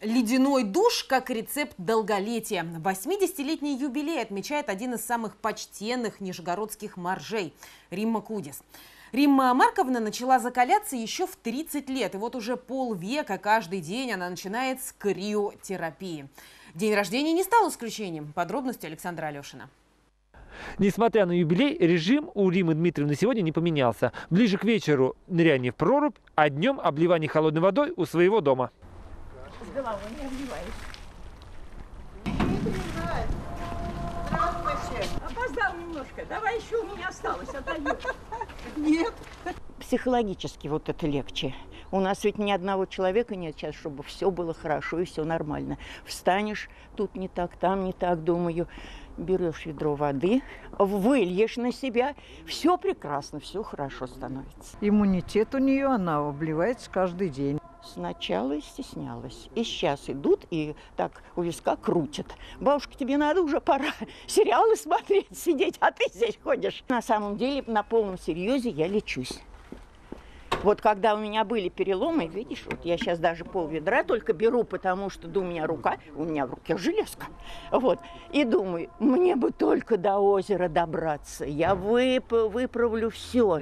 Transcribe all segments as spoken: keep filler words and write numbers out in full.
Ледяной душ как рецепт долголетия. восьмидесятилетний юбилей отмечает один из самых почтенных нижегородских моржей – Римма Кудис. Римма Марковна начала закаляться еще в тридцать лет. И вот уже полвека каждый день она начинает с криотерапии. День рождения не стал исключением. Подробности Александра Алешина. Несмотря на юбилей, режим у Риммы Дмитриевны сегодня не поменялся. Ближе к вечеру ныряние в прорубь, а днем обливание холодной водой у своего дома. С головой не обливаюсь. Здравствуйте. Опоздал немножко. Давай еще у меня осталось. Отдаю. Нет. Психологически вот это легче. У нас ведь ни одного человека нет сейчас, чтобы все было хорошо и все нормально. Встанешь, тут не так, там не так, думаю. Берешь ведро воды, выльешь на себя, все прекрасно, все хорошо становится. Иммунитет у нее, она обливается каждый день. Сначала стеснялась. И сейчас идут и так у виска крутят. Бабушка, тебе надо уже пора сериалы смотреть, сидеть, а ты здесь ходишь. На самом деле, на полном серьезе я лечусь. Вот когда у меня были переломы, видишь, вот я сейчас даже пол ведра только беру, потому что да, у меня рука, у меня в руке железка. Вот. И думаю, мне бы только до озера добраться. Я вып выправлю все.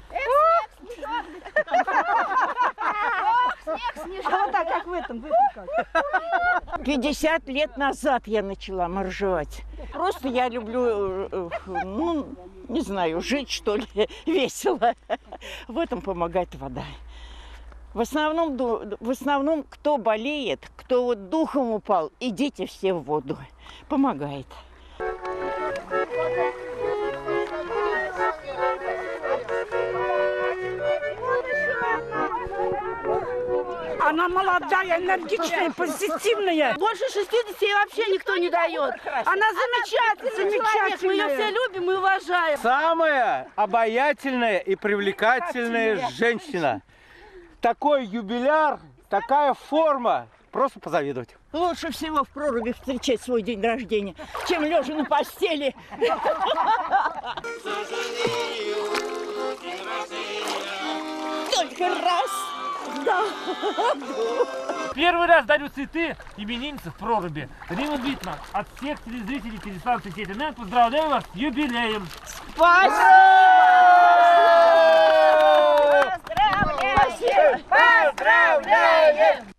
А вот так, как в этом, пятьдесят лет назад я начала моржевать. Просто я люблю, ну, не знаю, жить, что ли, весело. В этом помогает вода. В основном, в основном, кто болеет, кто вот духом упал, идите все в воду. Помогает. Она молодая, энергичная, позитивная. Больше шестидесяти вообще никто не дает. Она замечательный человек. Мы ее все любим и уважаем. Самая обаятельная и привлекательная женщина. Такой юбиляр, такая форма. Просто позавидовать. Лучше всего в проруби встречать свой день рождения, чем лежа на постели. Только раз. Да. Первый раз дарю цветы имениннице в проруби. Римма Дмитриевна, от всех телезрителей телестанции «Сеть-Интернет» поздравляю вас с юбилеем. Спасибо! Поздравляем! Поздравляем!